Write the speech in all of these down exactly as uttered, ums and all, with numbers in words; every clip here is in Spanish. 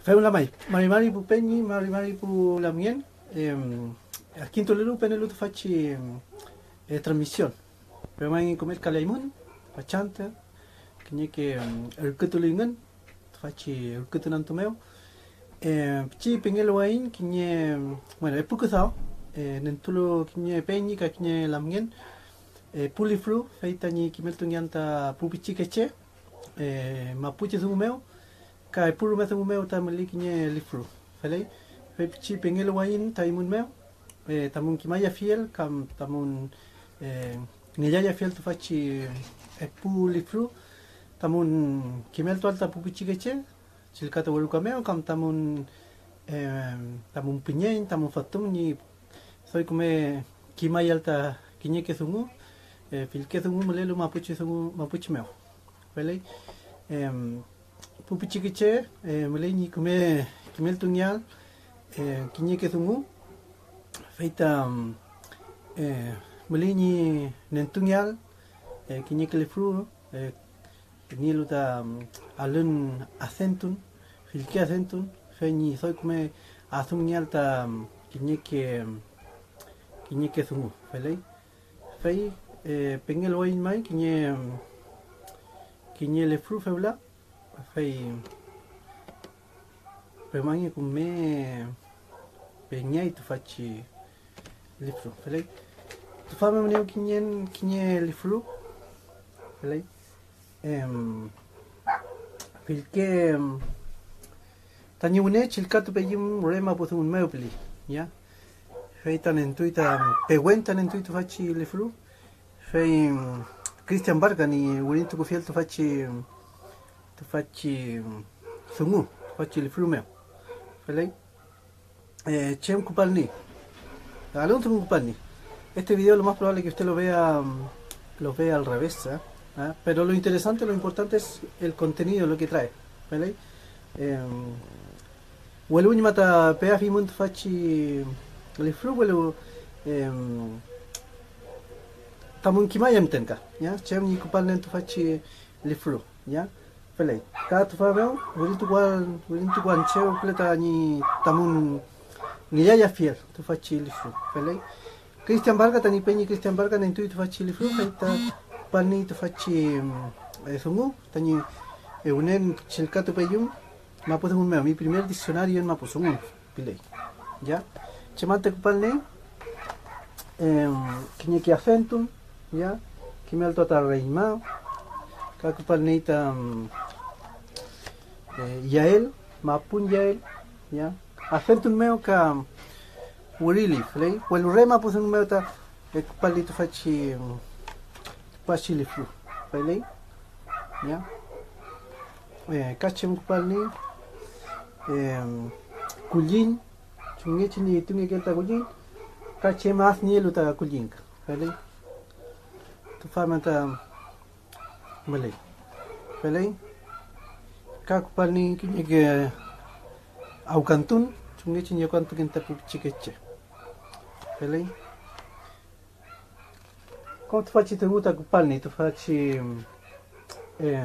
Fue una mai, mari mari pu peñi, mari mari pu lamien. A quinto lelu penelu tu facci eh, trasmissione. Per mai come il calaimun, facciante, che ne che il cutulingan, tu facci il cutunan meo. Eh, ci pengelo wain che ne, bueno, è poco sao, eh, nentulo che ne peñi, che ne lamien. Eh, pulifru, feita ni kimeltu nyanta pupichi keche, eh, mapuche zumeo. Kai puru meta mumeo ta malikinye lifru. Falei, fe pichi pengelo wain ta imun meo. Eh, tamun kimaya fiel kam tamun eh, niyaya fiel tu fachi e pu lifru. Tamun kimel tu alta pupichi keche. Chilkata walu kameo kam tamun eh, tamun pinyen tamun fatum ni soy come kimaya alta kinye ke sungu. Eh, fil ke sungu mulelo mapuchi sungu mapuchi meo. Falei, eh, pupichi kiche, eh, mulai ni kume kimel tunyal, eh, kinye ke tungu, feita, eh, mulai ni nentunyal, eh, kinye ke lefru, eh, ni luta alun acentun, filke acentun, fe ni soy kume azunyal ta kinye ke kinye ke tungu, felei, fei, eh, pengel wain mai kinye kinye lefru feula. Fai permane con me pegnai tu facci lifru, felei. Tu fai me kinyen kinye lifru, felei. Ehm Perché tani une cilcato pe yum rema potu un meupli, ya. Fai tan entuita peguentan entuito facci lifru. Fai Christian Bargani urinto cu fiel tu facci tu facci sungu, tu facci il flume. Felei. Eh, c'è un cupalni. Alonso un cupalni. Este video lo más probable es que usted lo vea lo vea al revés, ¿eh? ¿Eh? Pero lo interesante, lo importante es el contenido, lo que trae. Felei. Eh, Welu ni mata pea fi mun tu facci il flu welu ehm tamun kimayam tenka, ya. C'è un cupalni tu facci il flu, ya. Felei, cada tu fabeo, urin tu guan, urin tu guan cheo pleta ni tamun ni ya fiel, tu facci li fru. Felei, Christian Barga tani peñi Christian Barga nentu tu facci li fru, feita panni tu facci eh, sungu, tani e unen cercato peyum, ma puse un meo, mi primer diccionario en mapu sungu, pilei, ya. Chemante kupalne, ehm, kiñe ki acentum, ya, kimel tota reima. Kakupalneita eh, Yael, Mapun Yael, ya. Acentun meo ka urili, flei. Well rema pus un meo ta e kupalito faci faci li flu, flei. Ya. Eh, kachem kupalni eh kulin, chunge chini tunge kelta kulin. Kachem asni luta kulin, flei. Tu famata Malay. Pelay. Kakupalni kinye ke au kantun, chunge chinye kantu kinta pupichi keche. Pelay. Como tu facci tenuta kupalni, tu facci eh,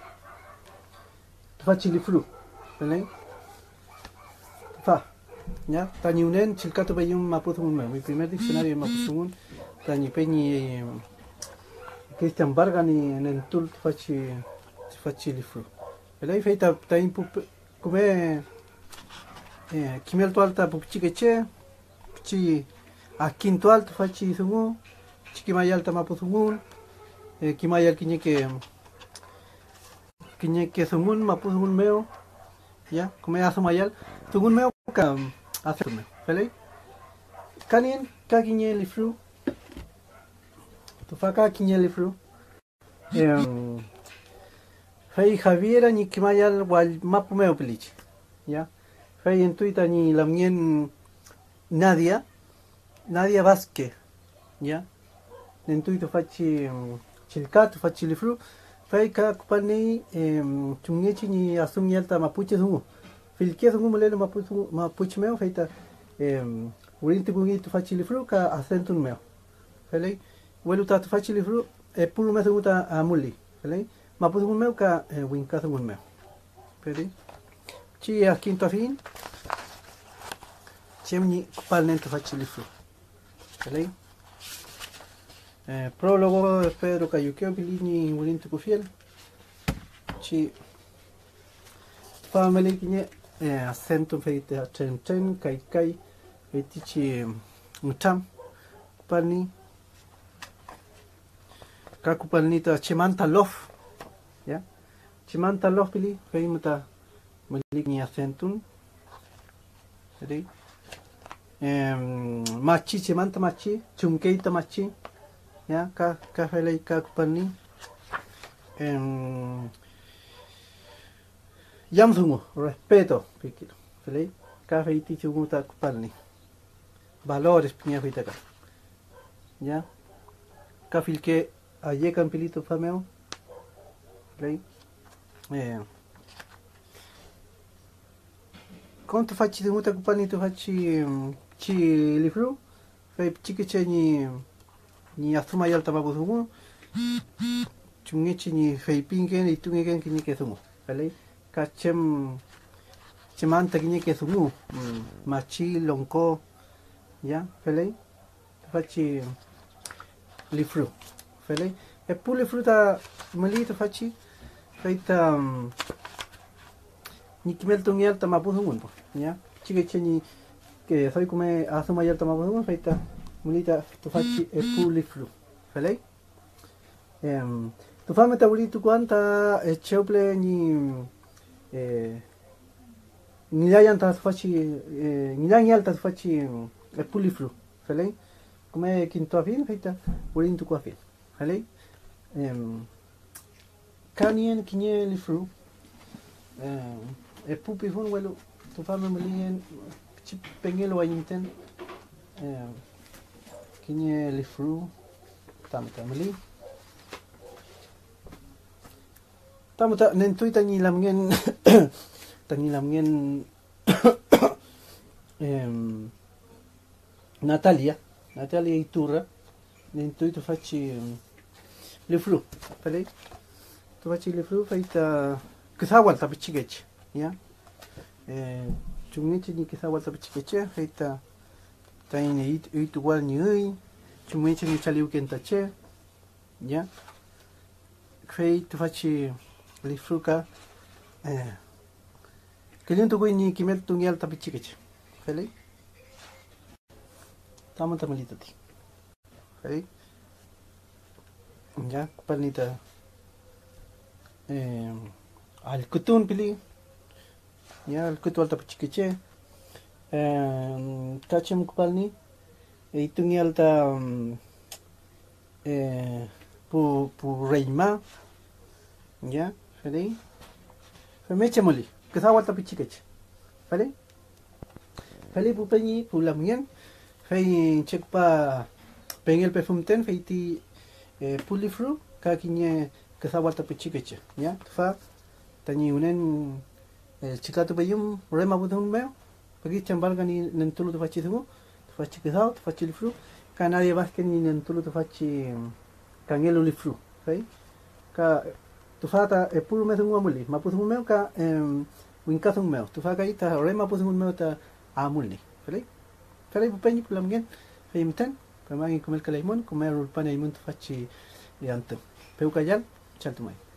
tu facci li flu. Pelay. Tu fa. Ya, tani unen chilkato peyum maputhun me. Mi primer diccionario maputhun tani peñi Christian Bargani nel tul facci facci li fru. E lei feita tain pup come eh kimel tu alta pupichi che c'è, ci a quinto alto facci sungu, ci kimai alta mapu sungun, e kimai al kinye che kinye che sungun mapu sungun meo, ya, come aso mayal, sungun meo ka aso meo. E lei kanien ka kinye li fru. Tu faca kiñeli fru. Eh, Fei Javiera ni kimayal wal mapu meo pelich. Ya. Fei en Twitter ni la mien Nadia. Nadia Vázquez. Ya. En Twitter fachi chilcat fachi li fru. Fei ka kupani eh chungechi ni asum yalta mapuche zungu. Filke zungu molelo mapuche mapuche meo feita eh urinti bungi tu fachi li fru ka acentun meo. Felei. Welu ta tu facci li fru e pulu me seguta a mulli, felei? Ma putu un meu ka winka un meu. Felei? Ci a quinto a fin. Cemni palnento facci li fru. Lei? Eh, prologo de Pedro Cayuqueo Pilini Murinto Cufiel. Ci family kinya eh, acento feite a ten ten kai kai feiti ci mutam palni kaku palni ta chimanta lof ya chimanta lof pili feimata maligni acentun jadi em machi chimanta machi chumkeita machi ya ka ka felei kaku palni em Yam sungu, respeto, pikir. Felei, kafe iti chungu ta kupalni. Valores punya fita ka. Ya. Kafil ke aye kan pilito fameo. Felei. Eh. Quanto facci de muita kupalni tu facci ci livru. Fei chike che ni ni asuma yalta babu sungu. Chungechi ni fei pingen itu ngeken kini ke sungu. Felei. Kacem cemanta gini ke sungu machi longko ya felei facci lifru felei e pu lifru ta mali ta facci feita ni kimel tungial ta mapu sungun ya chike cheni que soy come asuma yal ta mapu sungun feita mali ta tu facci e pu lifru felei em tu fame ta buli tu quanta e cheuple ni eh nilayan ta faci eh nilayan ta faci e puliflu felei come quinto afin feita purin tu afin felei em kanien kinye lifru eh e pupi fun welo tu fama melien chip pengelo ayinten eh kinye lifru tamta meli tamta nentui tangi lamgen tangi lamgen em Natalia Natalia Iturra nentui tu facci le flu felei tu facci le flu feita kisawal ta pichigech ya eh chungichi ni kisawal ta pichigech feita taine it itu wal ni ui chungichi ni chaliu kentache ya fei tu facci li fruka eh kalian tu ni kimet tungial tapi cikec felei taman taman litati felei ya panita eh al kutun pili ya al kutul tapi cikece eh kacem kupalni e tungial ta eh pu pu reima ya felei femeche moli kesawat tapi cikec felei felei pu penyi pu lamien fei cek pa pengel perfume ten fei ti eh, pulifru ka kinye kesawat tapi cikec ya fa tani unen eh, cikatu bayum rema budun me pagi chambar gani nentulu tu faci tu faci kesawat tu faci lifru kana dia basken ni nentulu tu faci kangelo lifru fei ka tu fata e pulu me thungu amuli ma pu thungu me ka em winka thungu me tu faka ita ore ma pu thungu me ta amuli felei felei pu penyi pulam gen fei mten pa mangi kumel kalaimon kumel rulpane imun tu faci yante peu kajal chantumai